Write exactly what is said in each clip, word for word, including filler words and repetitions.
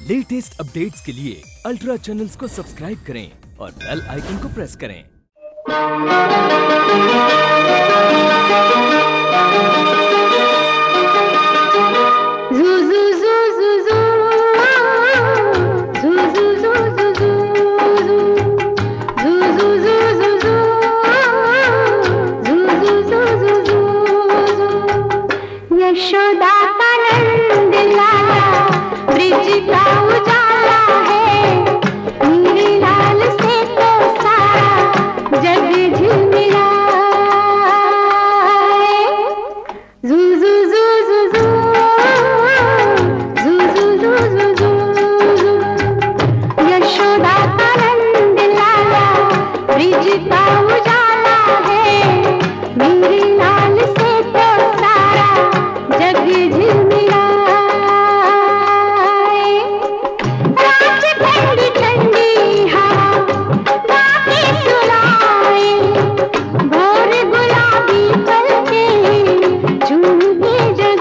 Latest updates के लिए ultra channels को सब्सक्राइब करें और बेल आइकन को प्रेस करें। यशोदा का नंद लाला ब्रिज का उजाला है, मेरे लाल से तो सारा जग झिलमिला है। जू जू जू जू जू जू जू जू जू जू यशोदा का नंद लाला ब्रिज का उजाला है, मेरे लाल से तो सारा जग झिलमिला है। रात ठंडी ठंडी हवा बातें सुनाए, भोर गुलाबी पलके झूमे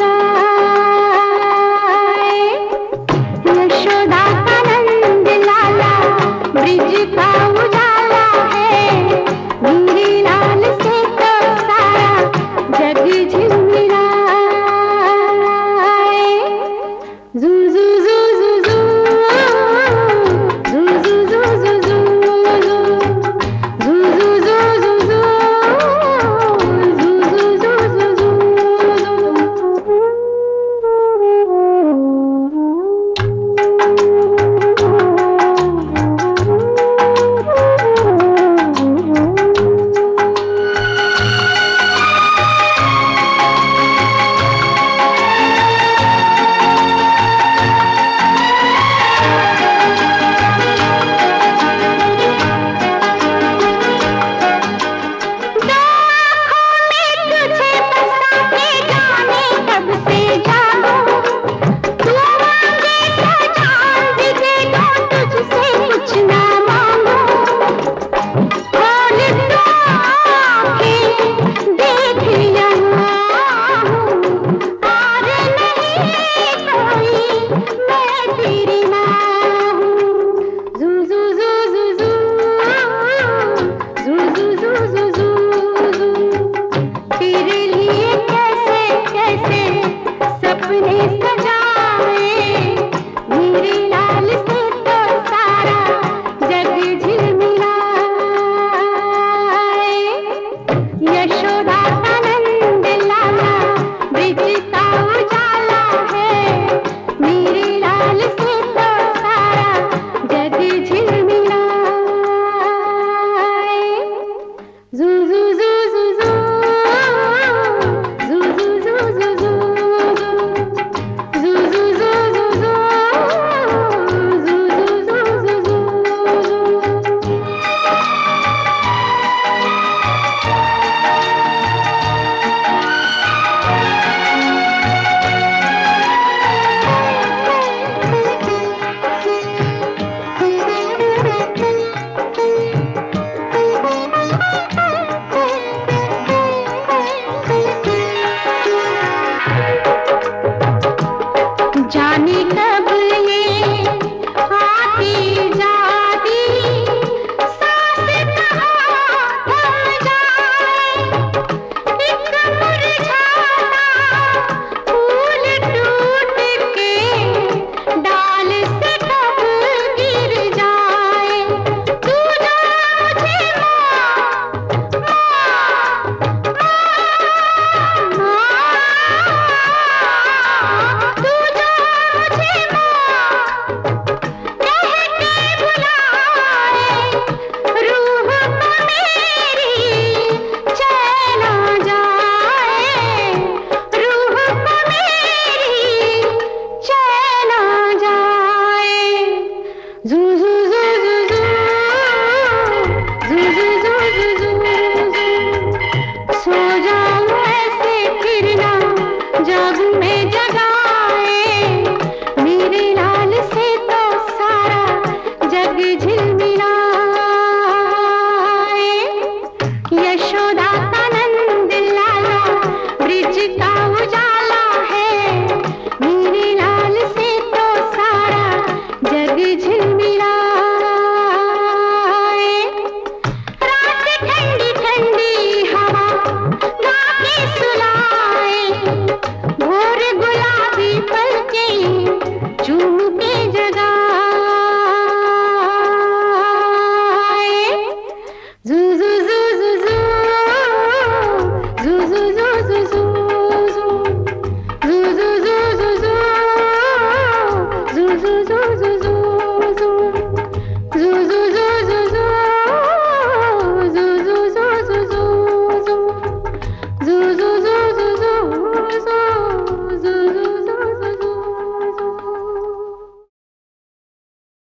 जगाए। यशोदा का नंद लाला ब्रिज का उजाला है, मेरे लाल से तो सारा जग झिलमिला है।